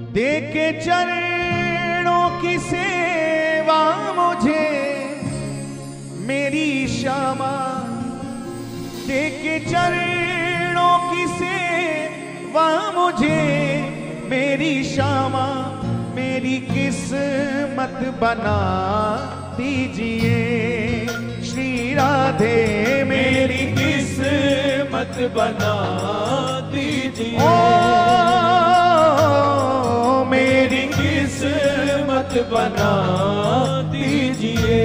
दे के चरणों की सेवा मुझे मेरी श्यामा, दे के चरणों की सेवा मुझे मेरी श्यामा, मेरी किस्मत बना दीजिए श्री राधे, मेरी किस्मत बना दीजिए, ओ मेरी किस्मत बना दीजिए।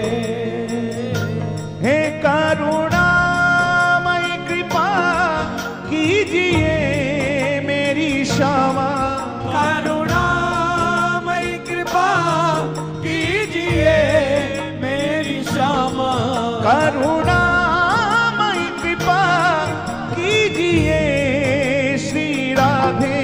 हे करुणामय कृपा कीजिए मेरी श्यामा, करुणामय कृपा कीजिए मेरी श्यामा, करुणामय कृपा कीजिए श्री राधे,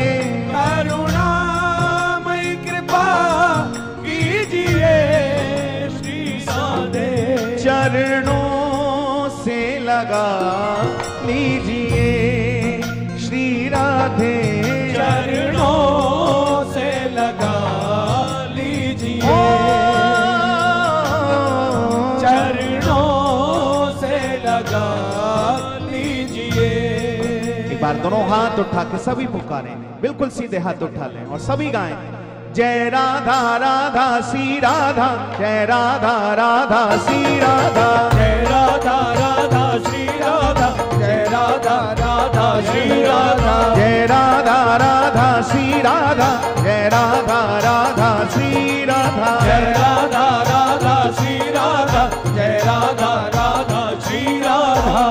करुणामय कृपा कीजिए श्री राधे। चरणों से लगा लीजिए श्री राधे, चरणों से लगा लीजिए, चरणों से लगा लीजिए। एक बार दोनों हाथ उठा के सभी पुकारें, बिल्कुल सीधे हाथ उठा लें और सभी गाएं, जय राधा राधा श्री राधा, जय राधा राधा श्री राधा, जय राधा राधा श्री राधा, जय राधा राधा श्री राधा, जय राधा राधा श्री राधा, जय राधा राधा श्री राधा, जय राधा राधा श्री राधा, जय राधा राधा श्री राधा।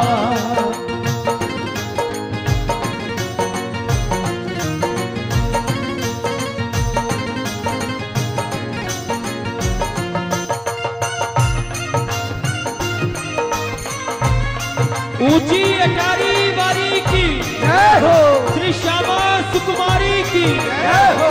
ऊंची अटारी बारी की जय हो, श्री श्यामा सुकुमारी की जय हो।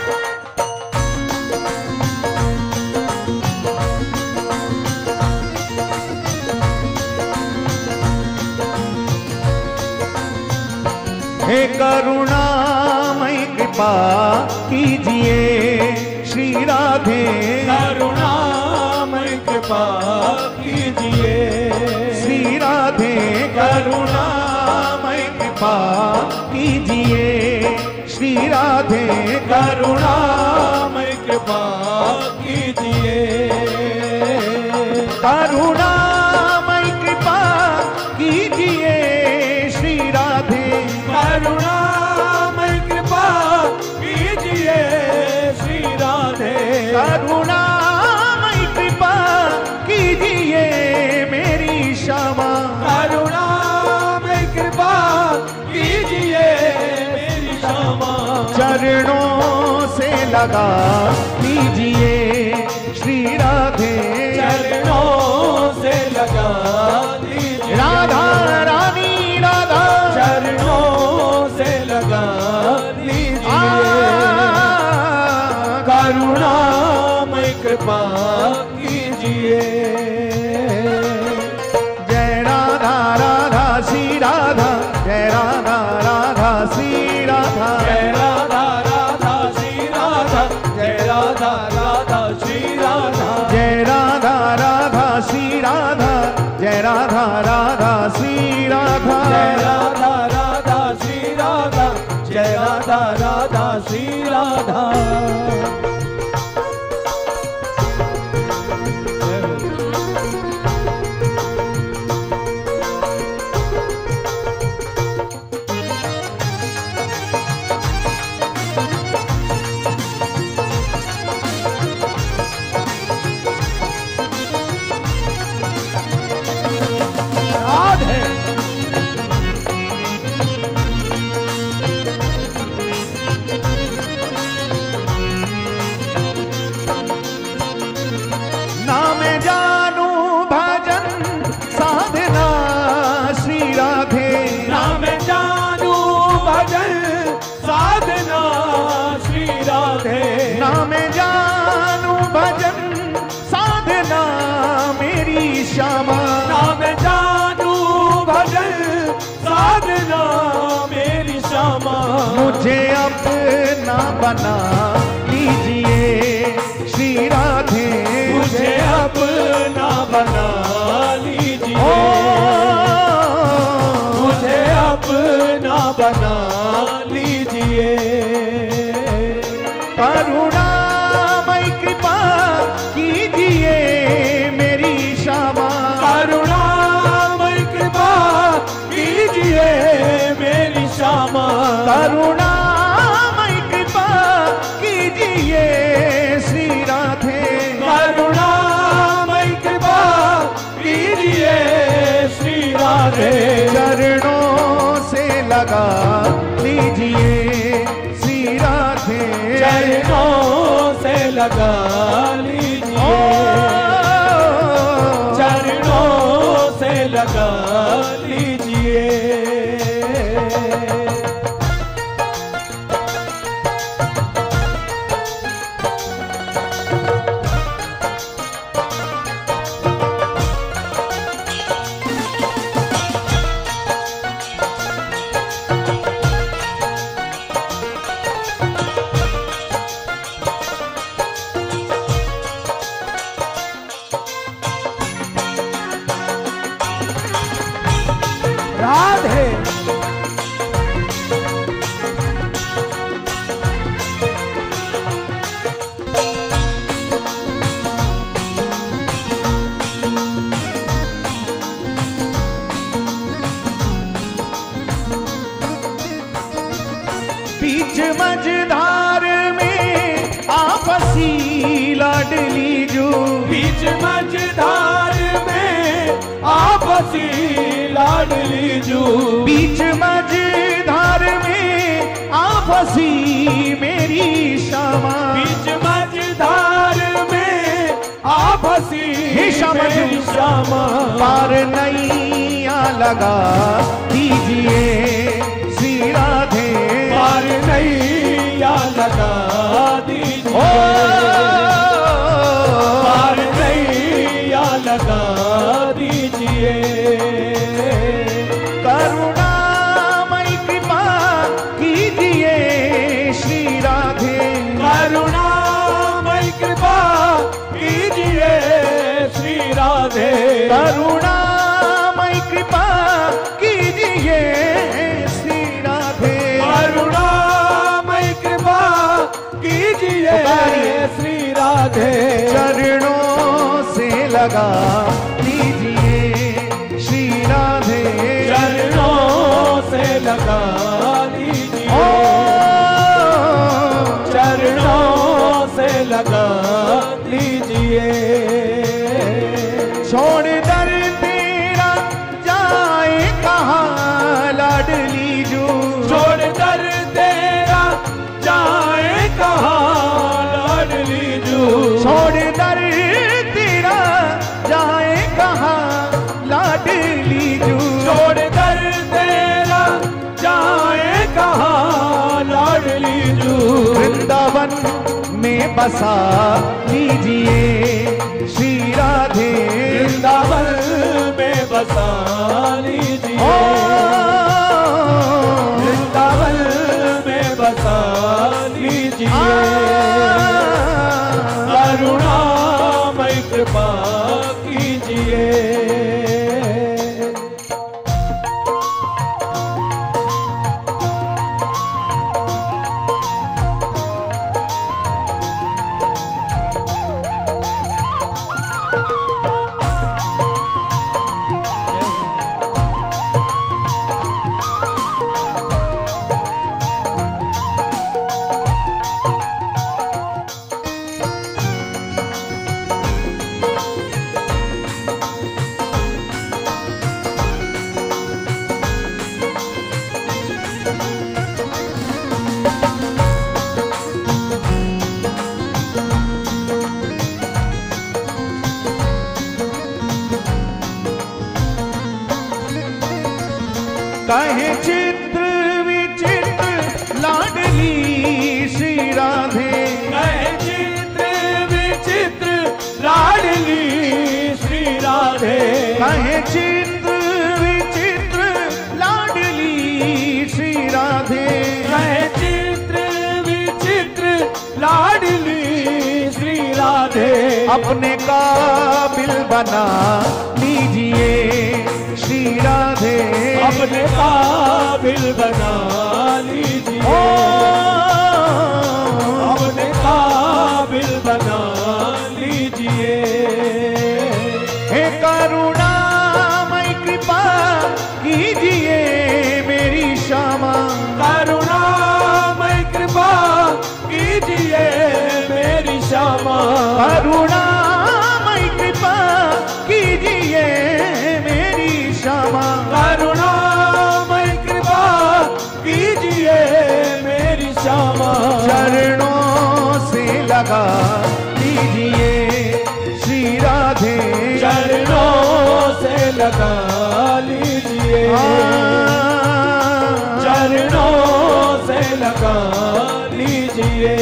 हे करुणामय कृपा कीजिए श्री राधे, करुणामय कृपा कीजिए श्री राधे, करुणामय कृपा कीजिए श्री राधे, करुणामय कृपा कीजिए, करुणामय कृपा कीजिए श्री राधे, करुणामय कृपा कीजिए श्री राधे, करुणामय कृपा कीजिए मेरी श्यामा, करुणामय कृपा कीजिए मेरी श्यामा, चरणों से लगा लीजिए श्री राधे, चरणों से लगा लीजिए, राधा रानी राधा, चरणों से लगा लीजिए, करुणामय कृपा कीजिए। जय राधा राधा श्री राधा, जय राधा राधा श्री राधा, जय राधा राधा श्री राधा, जय राधा राधा श्री राधा, जय राधा राधा श्री राधा, जय राधा राधा श्री राधा, जय राधा राधा श्री राधा, जय राधा राधा श्री राधा। मुझे अपना बना लीजिए श्री राधे, मुझे अपना बना लीजिए, मुझे अपना बना लीजिए। करुणामय कृपा कीजिए मेरी श्यामा, करुणामय कृपा कीजिए मेरी श्यामा, करुणामय कृपा कीजिए श्री राधे, करुणामय कृपा कीजिए श्री राधे। चरणों से लगा लीजिए श्री राधे, चरणों से लगा लीजिए, चरणों से लगा लीजिए। राधे बीच मझधार में आपसी लाडली जो, बीच मझधार में आपसी लाडली जू, बीच मझधार में आपसी मेरी श्यामा, बीच मझधार में आपसी श्यामा मेरी श्यामा। पार नैया लगा दीजिए श्री राधे, पार नैया लगा दीजिए, पार नैया लगा दीजिए। करुणामय कृपा कीजिए श्री राधे, करुणामय कृपा कीजिए श्री राधे, करुणामय कृपा कीजिए श्री राधे, करुणामय कृपा कीजिए श्री राधे। चरणों से लगा लीजिए श्री राधे, चरणों से लगा लीजिए, चरणों से लगा लीजिए। छोड़ दर तेरा जाए कहाँ लाडली जो, छोड़ दर तेरा जाए कहाँ लाडली जू, छोड़ दर तेरा जाए कहाँ लाडली जो, छोड़ दर तेरा जाए कहाँ लाडली जू, वृंदावन में बसा लीजिए श्री राधे, वृंदावन में बसा लीजिए, वृंदावन में बसा लीजिए। करुणामय कृपा कीजिए। अपने काबिल बना लीजिए श्री राधे, अपने काबिल बना लीजिए, अपने काबिल बना लीजिए। हे करुणामय कृपा कीजिए मेरी श्यामा, करुणामय कृपा कीजिए मेरी श्यामा, करुणामय कृपा कीजिए मेरी श्यामा, करुणामय कृपा कीजिए मेरी श्यामा। चरणों से लगा लीजिए श्री राधे, चरणों से लगा लीजिए, चरणों से लगा लीजिए।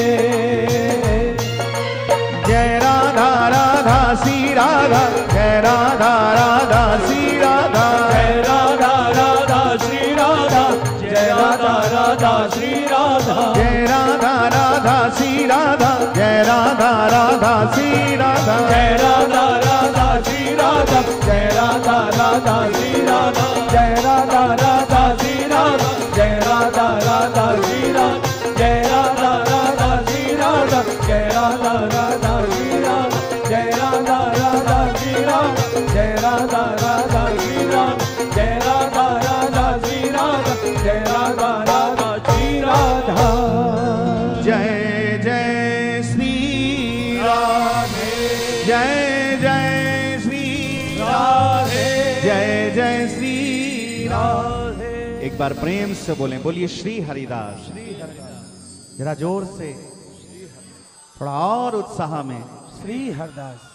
जय राधा राधा श्री राधा, जय राधा राधा श्री राधा, जय राधा राधा श्री राधा, जय राधा राधा श्री राधा, जय राधा राधा श्री राधा, जय राधा राधा श्री राधा, जय राधा राधा श्री राधा, जय राधा राधा श्री राधा, जय राधा राधा श्री राधा, जय राधा राधा श्री राधा, जय राधा राधा श्री राधा, जय राधा राधा श्री राधा, जय राधा राधा श्री राधा, जय राधा राधा श्री राधा, जय राधा राधा श्री राधा, जय राधा राधा श्री राधा। जय जय श्री राधे, जय जय श्री राधे, जय जय श्री राधे। एक बार प्रेम से बोलें, बोलिए श्री हरिदास। जरा जोर से, थोड़ा और उत्साह में, श्री हरिदास।